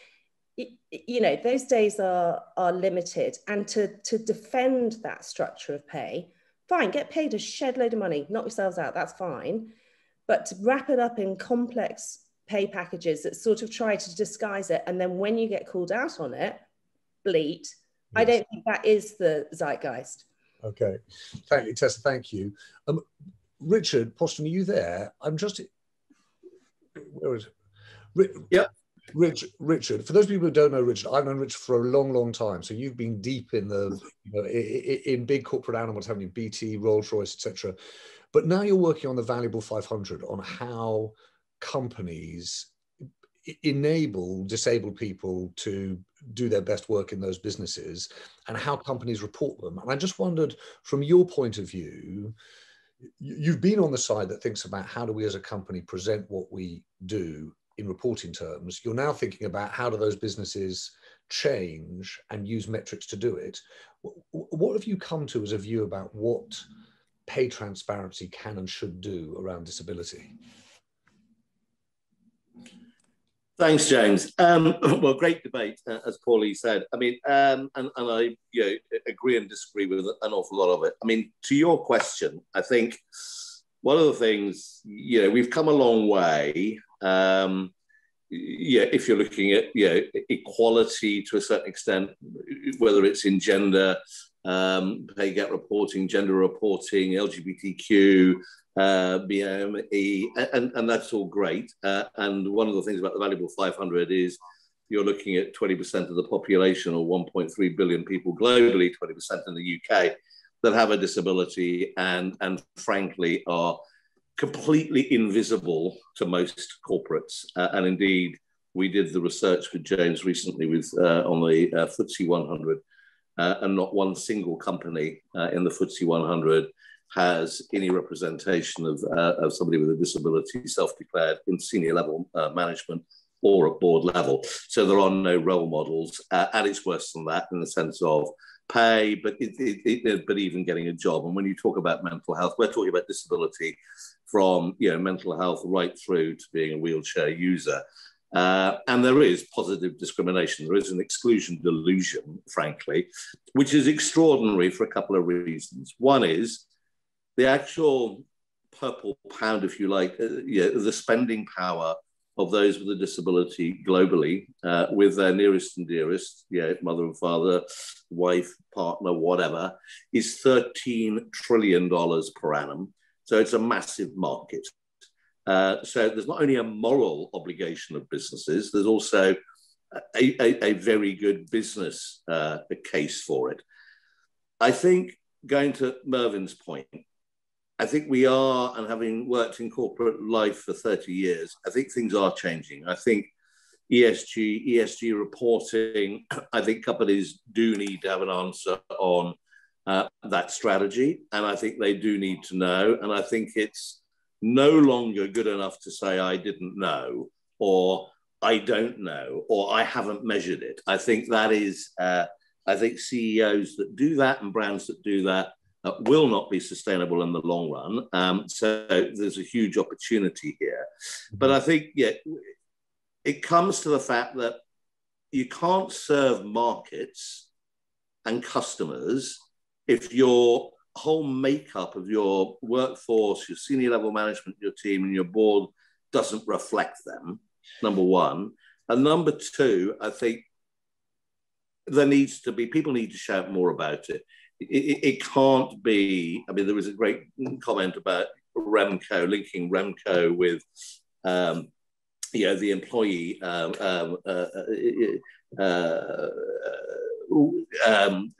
you know, those days are, are limited. And to, to defend that structure of pay, fine, get paid a shed load of money, knock yourselves out, that's fine. But to wrap it up in complex pay packages that sort of try to disguise it, and then when you get called out on it, bleat, yes. I don't think that is the zeitgeist. Okay, thank you, Tessa, thank you. Um, Richard Poston, are you there? I'm just, where is it? Yeah. Rich, Richard, for those people who don't know Richard, I've known Richard for a long, long time. So you've been deep in the, you know, in, in big corporate animals, haven't you? B T, Rolls-Royce, et cetera. But now you're working on the Valuable five hundred on how companies enable disabled people to do their best work in those businesses and how companies report them. And I just wondered, from your point of view, you've been on the side that thinks about how do we as a company present what we do in reporting terms. You're now thinking about how do those businesses change and use metrics to do it. What have you come to as a view about what pay transparency can and should do around disability? Thanks, James. Um, well, great debate, uh, as Paulie said. I mean, um, and, and I you know, agree and disagree with an awful lot of it. I mean, to your question, I think one of the things, you know, we've come a long way. Um, yeah, if you're looking at, you know, equality to a certain extent, whether it's in gender, um, pay gap reporting, gender reporting, L G B T Q, uh, B M E, and, and that's all great. Uh, and one of the things about the Valuable five hundred is you're looking at twenty percent of the population, or one point three billion people globally, twenty percent in the U K, that have a disability and, and frankly are completely invisible to most corporates. Uh, and indeed, we did the research with James recently with uh, on the uh, F T S E one hundred, uh, and not one single company uh, in the F T S E one hundred has any representation of, uh, of somebody with a disability self-declared in senior level uh, management or at board level. So there are no role models, uh, and it's worse than that in the sense of pay, but it, it, it, but even getting a job. And when you talk about mental health, we're talking about disability from you know mental health right through to being a wheelchair user. Uh, and there is positive discrimination. There is an exclusion delusion, frankly, which is extraordinary for a couple of reasons. One is the actual purple pound, if you like, uh, you know, the spending power of those with a disability globally, uh, with their nearest and dearest, yeah, mother and father, wife, partner, whatever, is thirteen trillion dollars per annum. So it's a massive market. Uh, so there's not only a moral obligation of businesses, there's also a, a, a very good business uh, case for it. I think, going to Mervyn's point, I think we are, and having worked in corporate life for thirty years, I think things are changing. I think E S G, E S G reporting, I think companies do need to have an answer on uh, that strategy. And I think they do need to know. And I think it's no longer good enough to say, I didn't know, or I don't know, or I haven't measured it. I think that is, uh, I think C E Os that do that and brands that do that uh, will not be sustainable in the long run. Um, so there's a huge opportunity here. But I think, yeah, it comes to the fact that you can't serve markets and customers if your whole makeup of your workforce, your senior level management, your team and your board doesn't reflect them, number one. And number two, I think there needs to be, people need to shout more about it. It, it, it can't be, I mean, there was a great comment about Remco, linking Remco with, um, you know, the employee, um, um, uh, uh, uh, um,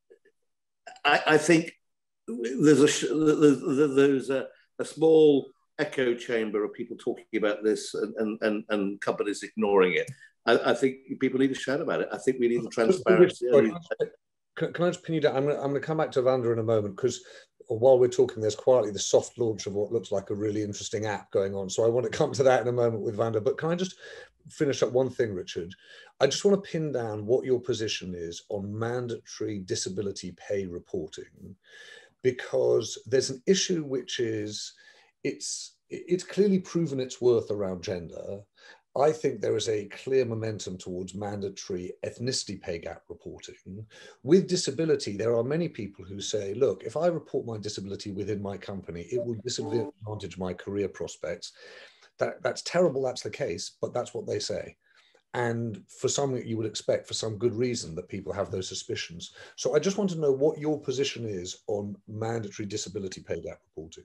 I, I think there's a there's, there's a, a small echo chamber of people talking about this and and, and companies ignoring it. I, I think people need to shout about it. I think we need the transparency. Can, can I just pin you down? I'm going to, I'm going to come back to Vanda in a moment, because while we're talking, there's quietly the soft launch of what looks like a really interesting app going on. So I want to come to that in a moment with Vanda. But can I just finish up one thing, Richard? I just want to pin down what your position is on mandatory disability pay reporting, because there's an issue which is, it's, it's clearly proven its worth around gender. I think there is a clear momentum towards mandatory ethnicity pay gap reporting. With disability, there are many people who say, look, if I report my disability within my company, it will disadvantage my career prospects. That, that's terrible, that's the case, but that's what they say. And for some, you would expect, for some good reason, that people have those suspicions. So I just want to know what your position is on mandatory disability pay gap reporting.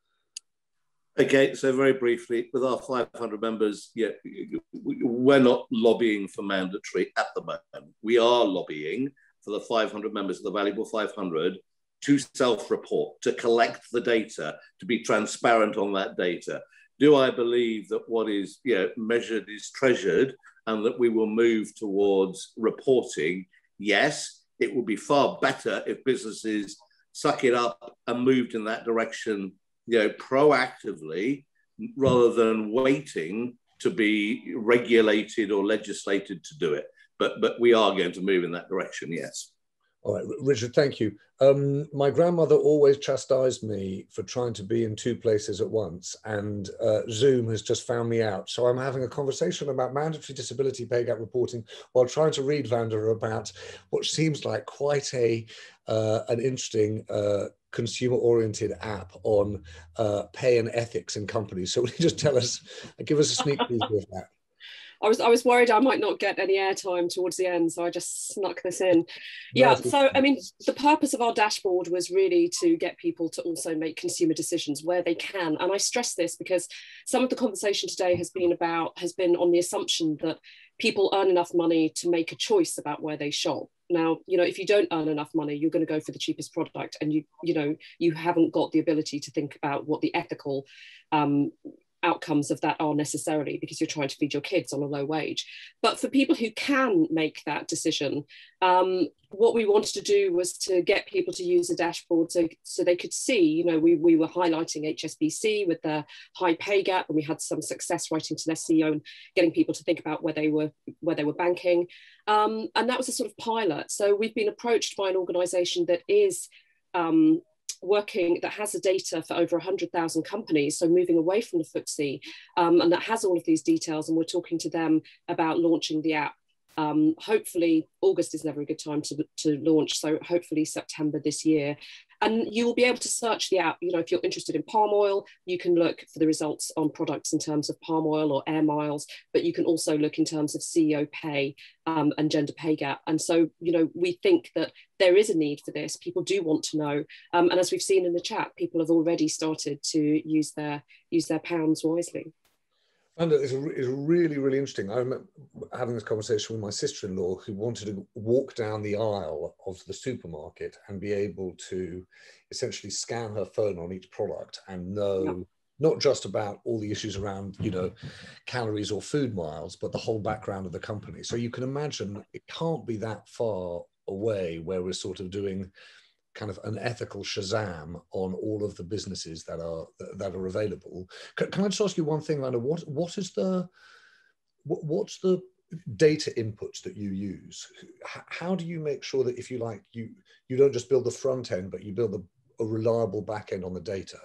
Okay, so very briefly, with our five hundred members, yeah, we're not lobbying for mandatory at the moment. We are lobbying for the five hundred members of the valuable five hundred to self-report, to collect the data, to be transparent on that data. Do I believe that what is you know, measured is treasured and that we will move towards reporting? Yes, it would be far better if businesses suck it up and moved in that direction, you know, proactively, rather than waiting to be regulated or legislated to do it. But but we are going to move in that direction, yes. All right, Richard, thank you. Um, my grandmother always chastised me for trying to be in two places at once, and uh, Zoom has just found me out. So I'm having a conversation about mandatory disability pay gap reporting while trying to read Vanda about what seems like quite a uh, an interesting uh, consumer-oriented app on uh, pay and ethics in companies. So will you just tell us, give us a sneak preview of that? I was I was worried I might not get any airtime towards the end, so I just snuck this in. Yeah, so I mean, the purpose of our dashboard was really to get people to also make consumer decisions where they can. And I stress this because some of the conversation today has been about, has been on the assumption that people earn enough money to make a choice about where they shop. Now, you know, if you don't earn enough money, you're going to go for the cheapest product, and you, you know, you haven't got the ability to think about what the ethical um, outcomes of that are necessarily, because you're trying to feed your kids on a low wage. But for people who can make that decision, um, what we wanted to do was to get people to use a dashboard so, so they could see, you know, we, we were highlighting H S B C with their high pay gap, and we had some success writing to their C E O and getting people to think about where they were, where they were banking. Um, and that was a sort of pilot. So we've been approached by an organisation that is um, working, that has the data for over one hundred thousand companies, so moving away from the F T S E, um, and that has all of these details, and we're talking to them about launching the app. Um, hopefully, August is never a good time to, to launch, so hopefully September this year. And you will be able to search the app. You know, if you're interested in palm oil, you can look for the results on products in terms of palm oil or air miles, but you can also look in terms of C E O pay um, and gender pay gap. And so, you know, we think that there is a need for this. People do want to know. Um, and as we've seen in the chat, people have already started to use their, use their pounds wisely. And it's, it's really, really interesting. I remember having this conversation with my sister-in-law who wanted to walk down the aisle of the supermarket and be able to essentially scan her phone on each product and know yeah. not just about all the issues around, you know, calories or food miles, but the whole background of the company. So you can imagine it can't be that far away where we're sort of doing kind of an ethical Shazam on all of the businesses that are that are available. Can, can I just ask you one thing, Amanda? What what is the what, what's the data inputs that you use? How do you make sure that, if you like, you you don't just build the front end, but you build a, a reliable back end on the data?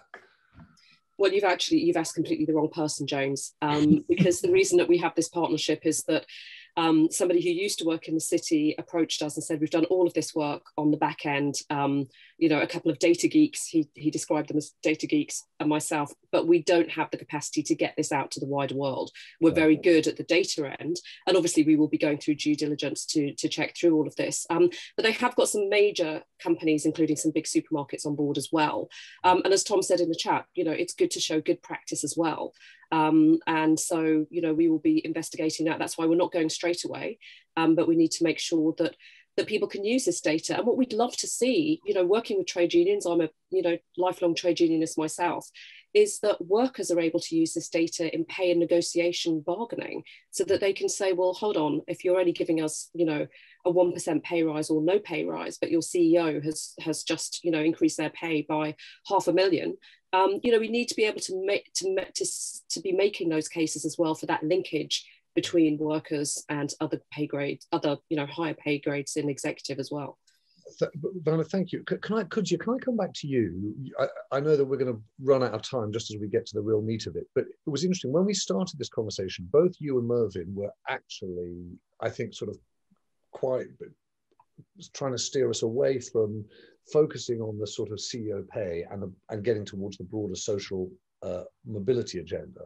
Well, you've actually you've asked completely the wrong person, James, um, because the reason that we have this partnership is that Um, somebody who used to work in the city approached us and said, we've done all of this work on the back end. Um, you know, a couple of data geeks, he, he described them as data geeks and myself, but we don't have the capacity to get this out to the wider world. We're very good at the data end. And obviously we will be going through due diligence to, to check through all of this. Um, but they have got some major companies, including some big supermarkets on board as well. Um, and as Tom said in the chat, you know, it's good to show good practice as well. Um, and so, you know, we will be investigating that. That's why we're not going straight away, um, but we need to make sure that that people can use this data. And what we'd love to see, you know, working with trade unions, I'm a, you know, lifelong trade unionist myself, is that workers are able to use this data in pay and negotiation bargaining so that they can say, well, hold on, if you're only giving us, you know, a one percent pay rise or no pay rise, but your C E O has, has just, you know, increased their pay by half a million, um, you know, we need to be able to make, to, to, to be making those cases as well for that linkage between workers and other pay grades, other, you know, higher pay grades in executive as well. Vanna, thank you. Can I, could you, can I come back to you? I, I know that we're going to run out of time just as we get to the real meat of it, but it was interesting. When we started this conversation, both you and Mervyn were actually, I think, sort of quite trying to steer us away from focusing on the sort of C E O pay and, the, and getting towards the broader social uh, mobility agenda.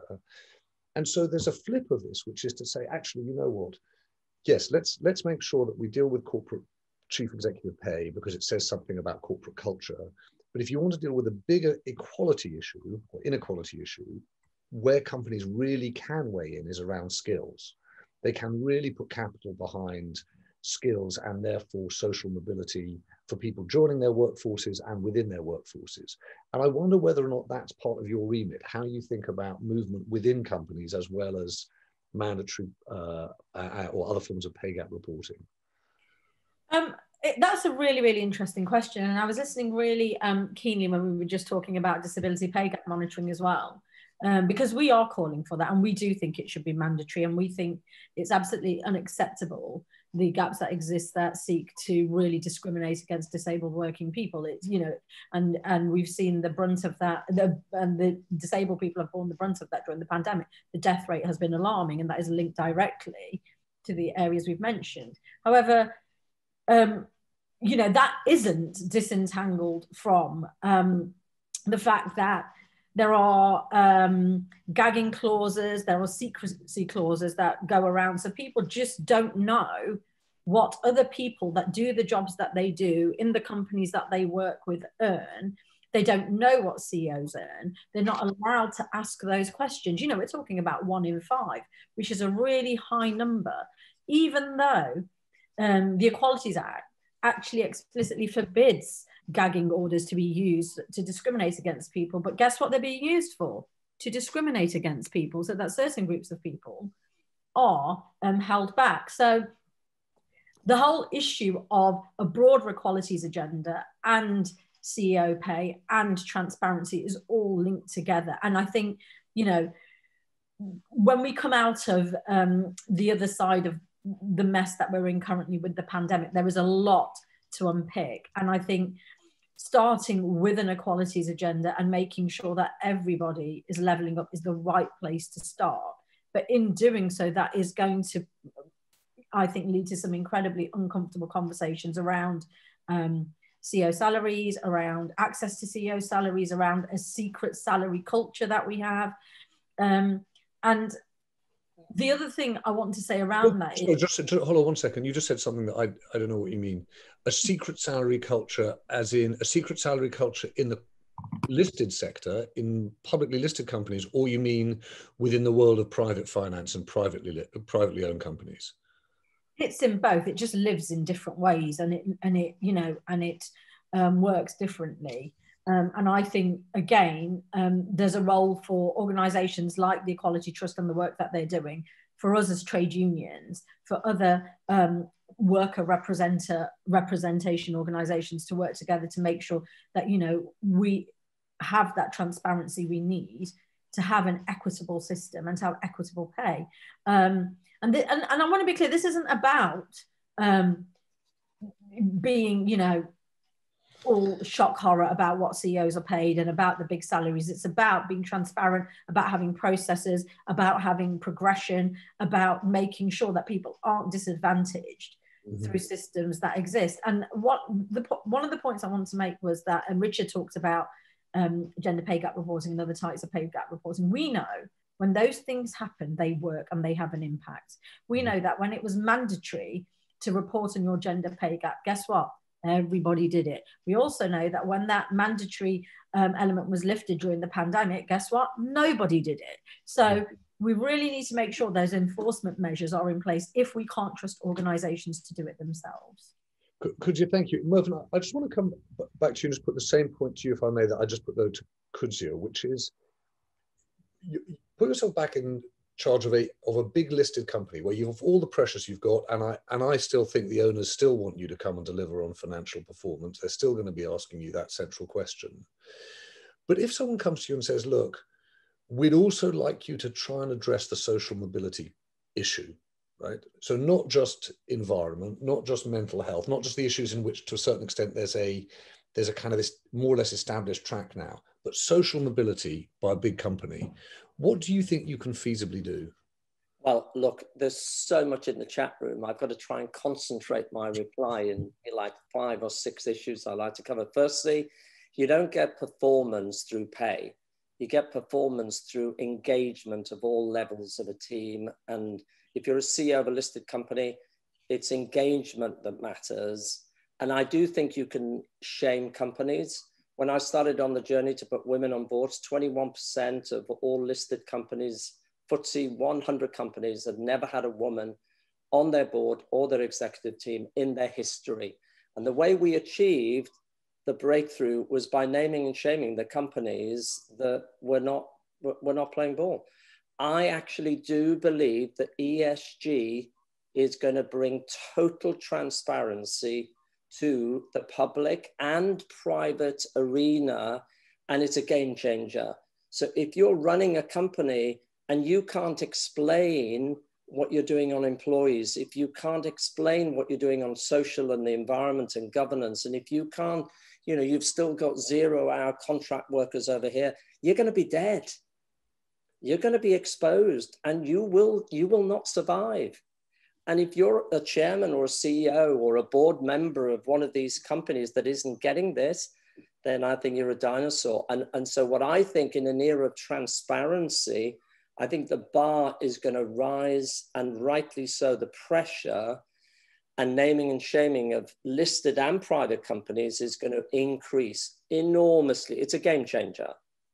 And so there's a flip of this, which is to say, actually, you know what? Yes, let's let's make sure that we deal with corporate chief executive pay because it says something about corporate culture. But if you want to deal with a bigger equality issue or inequality issue, where companies really can weigh in is around skills. They can really put capital behind skills and therefore social mobility for people joining their workforces and within their workforces. And I wonder whether or not that's part of your remit, how you think about movement within companies as well as mandatory uh, or other forms of pay gap reporting. Um, it, that's a really, really interesting question. And I was listening really um, keenly when we were just talking about disability pay gap monitoring as well, um, because we are calling for that and we do think it should be mandatory, and we think it's absolutely unacceptable, the gaps that exist that seek to really discriminate against disabled working people. It's, you know, and and we've seen the brunt of that, the, and the disabled people have borne the brunt of that during the pandemic. The death rate has been alarming, and that is linked directly to the areas we've mentioned. However, um, you know, that isn't disentangled from um, the fact that there are um, gagging clauses, there are secrecy clauses that go around. So people just don't know what other people that do the jobs that they do in the companies that they work with earn. They don't know what C E Os earn. They're not allowed to ask those questions. You know, we're talking about one in five, which is a really high number, even though um, the Equalities Act actually explicitly forbids gagging orders to be used to discriminate against people. But guess what they're being used for? To discriminate against people, so that certain groups of people are um, held back. So the whole issue of a broader equalities agenda and C E O pay and transparency is all linked together. And I think, you know, when we come out of um, the other side of the mess that we're in currently with the pandemic, there is a lot to unpick. And I think starting with an equalities agenda and making sure that everybody is levelling up is the right place to start. But in doing so, that is going to, I think, lead to some incredibly uncomfortable conversations around um, C E O salaries, around access to C E O salaries, around a secret salary culture that we have. Um, and the other thing I want to say around that so is... Just, just hold on one second. You just said something that I, I don't know what you mean. A secret salary culture, as in a secret salary culture in the listed sector, in publicly listed companies, or you mean within the world of private finance and privately privately owned companies? It's in both. It just lives in different ways, and it and it you know and it um, works differently. Um, and I think again, um, there's a role for organisations like the Equality Trust and the work that they're doing, for us as trade unions, for other um, worker representer representation organisations to work together to make sure that you know we have that transparency we need to have an equitable system and to have equitable pay. Um, and, the, and, and I want to be clear, this isn't about um, being, you know, all shock horror about what C E Os are paid and about the big salaries. It's about being transparent, about having processes, about having progression, about making sure that people aren't disadvantaged mm-hmm. through systems that exist. And what the one of the points I wanted to make was that, and Richard talked about um, gender pay gap reporting and other types of pay gap reporting. We know when those things happen, they work and they have an impact. We know that when it was mandatory to report on your gender pay gap, guess what? Everybody did it. We also know that when that mandatory um, element was lifted during the pandemic, guess what? Nobody did it. So we really need to make sure those enforcement measures are in place if we can't trust organisations to do it themselves. Could, could you, thank you. Mervyn, I just want to come back to you and just put the same point to you, if I may, that I just put though to Kudzio, which is, you put yourself back in charge of a of a big listed company where you have all the pressures you've got, and I and I still think the owners still want you to come and deliver on financial performance. They're still going to be asking you that central question. But if someone comes to you and says, look, we'd also like you to try and address the social mobility issue, right? So not just environment, not just mental health, not just the issues in which to a certain extent there's a there's a kind of this more or less established track now, but social mobility by a big company. What do you think you can feasibly do? Well, look, there's so much in the chat room. I've got to try and concentrate my reply in, in like five or six issues I like to cover. Firstly, you don't get performance through pay. You get performance through engagement of all levels of a team. And if you're a C E O of a listed company, it's engagement that matters. And I do think you can shame companies. When I started on the journey to put women on boards, twenty-one percent of all listed companies, F T S E one hundred companies, had never had a woman on their board or their executive team in their history. And the way we achieved the breakthrough was by naming and shaming the companies that were not, were not playing ball. I actually do believe that E S G is going to bring total transparency to the public and private arena, and it's a game changer. So if you're running a company and you can't explain what you're doing on employees, if you can't explain what you're doing on social and the environment and governance, and if you can't, you know, you've still got zero hour contract workers over here, you're going to be dead. You're going to be exposed, and you will, you will not survive. And if you're a chairman or a C E O or a board member of one of these companies that isn't getting this, then I think you're a dinosaur. And, and so what I think in an era of transparency, I think the bar is going to rise, and rightly so. The pressure and naming and shaming of listed and private companies is going to increase enormously. It's a game changer.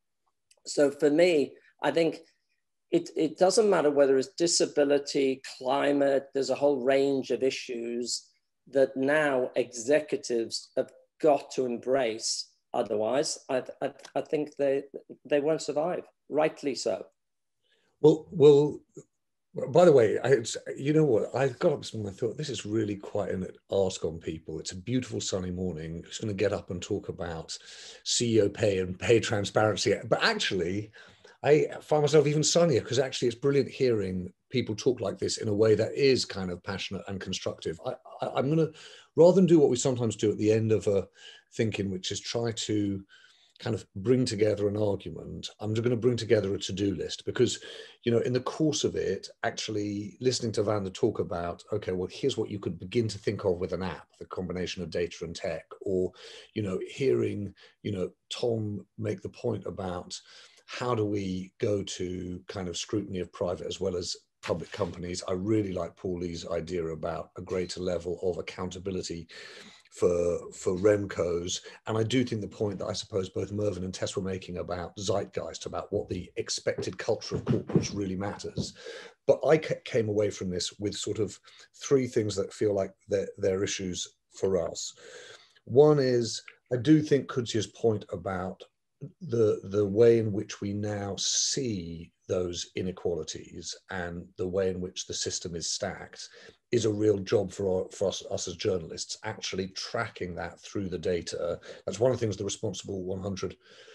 So for me, I think It, it doesn't matter whether it's disability, climate, there's a whole range of issues that now executives have got to embrace. Otherwise, I, I, I think they, they won't survive, rightly so. Well, well. By the way, I, you know what? I got up this morning and I thought, this is really quite an ask on people. It's a beautiful sunny morning. It's going to get up and talk about C E O pay and pay transparency. But actually, I find myself even sunnier because actually it's brilliant hearing people talk like this in a way that is kind of passionate and constructive. I, I, I'm going to, rather than do what we sometimes do at the end of a thinking, which is try to kind of bring together an argument, I'm just going to bring together a to-do list, because, you know, in the course of it, actually listening to Vanda talk about, okay, well, here's what you could begin to think of with an app, the combination of data and tech, or, you know, hearing, you know, Tom make the point about how do we go to kind of scrutiny of private as well as public companies. I really like Paulie's idea about a greater level of accountability for for REMCOs, and I do think the point that I suppose both Mervyn and Tess were making about zeitgeist, about what the expected culture of corporates really matters. But I came away from this with sort of three things that feel like they're, they're issues for us. One is, I do think Kudzia's point about the the way in which we now see those inequalities and the way in which the system is stacked is a real job for, our, for us, us as journalists, actually tracking that through the data. That's one of the things the Responsible one hundred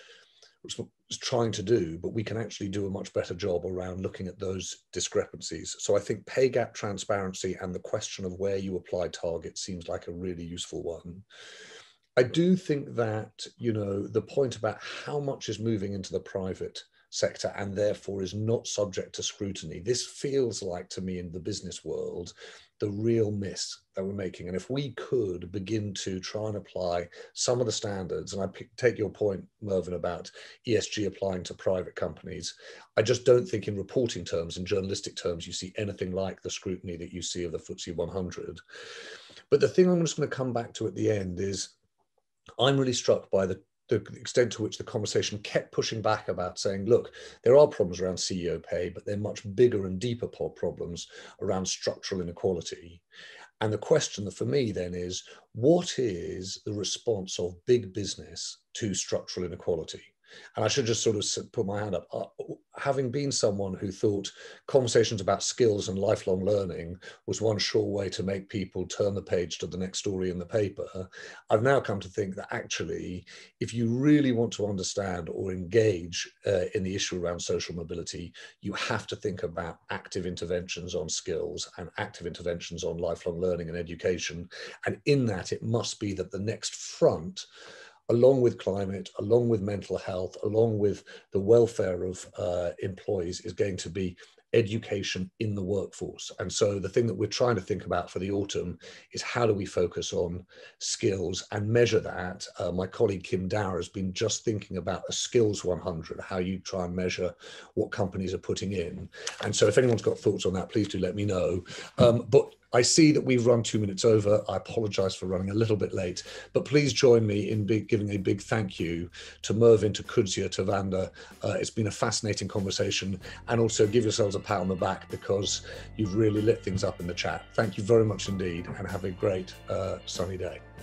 is trying to do, but we can actually do a much better job around looking at those discrepancies. So I think pay gap transparency and the question of where you apply targets seems like a really useful one. I do think that, you know, the point about how much is moving into the private sector and therefore is not subject to scrutiny, this feels like to me in the business world the real miss that we're making. And if we could begin to try and apply some of the standards, and I take your point, Mervyn, about E S G applying to private companies, I just don't think in reporting terms, in journalistic terms, you see anything like the scrutiny that you see of the F T S E one hundred. But the thing I'm just going to come back to at the end is, I'm really struck by the, the extent to which the conversation kept pushing back about saying, look, there are problems around C E O pay, but they're much bigger and deeper problems around structural inequality. And the question for me then is, what is the response of big business to structural inequality? And I should just sort of put my hand up. Uh, having been someone who thought conversations about skills and lifelong learning was one sure way to make people turn the page to the next story in the paper, I've now come to think that actually, if you really want to understand or engage uh, in the issue around social mobility, you have to think about active interventions on skills and active interventions on lifelong learning and education. And in that, it must be that the next front, along with climate, along with mental health, along with the welfare of uh, employees, is going to be education in the workforce. And so the thing that we're trying to think about for the autumn is, how do we focus on skills and measure that? Uh, my colleague Kim Dower has been just thinking about a skills one hundred, how you try and measure what companies are putting in. And so if anyone's got thoughts on that, please do let me know. Um, but I see that we've run two minutes over. I apologize for running a little bit late, but please join me in big, giving a big thank you to Mervyn, to Kudzia, to Vanda. Uh, it's been a fascinating conversation, and also give yourselves a pat on the back because you've really lit things up in the chat. Thank you very much indeed, and have a great uh, sunny day.